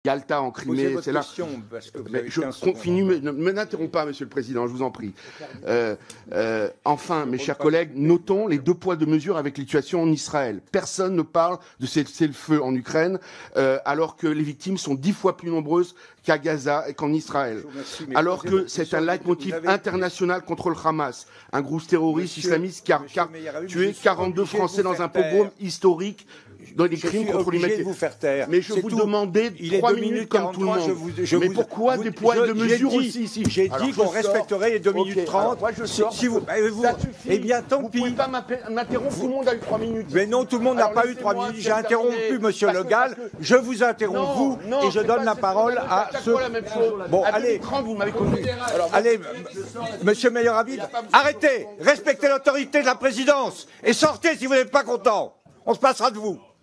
Yalta en Crimée, c'est là. Je continue, ne m'interromps pas, Monsieur le Président, je vous en prie. Enfin, mes chers collègues, notons les 2 poids 2 mesures avec la situation en Israël. Personne ne parle de cessez-le-feu en Ukraine, alors que les victimes sont 10 fois plus nombreuses qu'à Gaza et qu'en Israël. Alors que c'est un leitmotiv international contre le Hamas, un groupe terroriste islamiste qui a tué 42 Français dans un pogrom historique dans les crimes contre l'humanité. Mais je vous demandais 3 minutes comme tout le monde. Mais pourquoi des poids et 2 mesures aussi ici? J'ai dit qu'on respecterait les 2 minutes 30. Moi je sors. Eh bien tant pis. Vous pouvez pas m'interrompre, tout le monde a eu 3 minutes. Mais non, tout le monde n'a pas eu 3 minutes. J'ai interrompu Monsieur Le Gall. Je vous interromps vous et je donne la parole à ceux. Bon, allez. Allez, Monsieur Meyer Habib, arrêtez, respectez l'autorité de la présidence et sortez si vous n'êtes pas content. On se passera de vous.